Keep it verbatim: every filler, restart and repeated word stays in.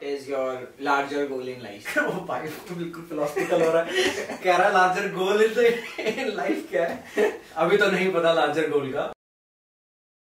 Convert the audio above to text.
is your larger goal in life? वो भाई तो बिल्कुल फिलोसफिकल हो रहा है, कह रहा है लार्जर गोल इन लाइफ क्या है। अभी तो नहीं पता लार्जर गोल का,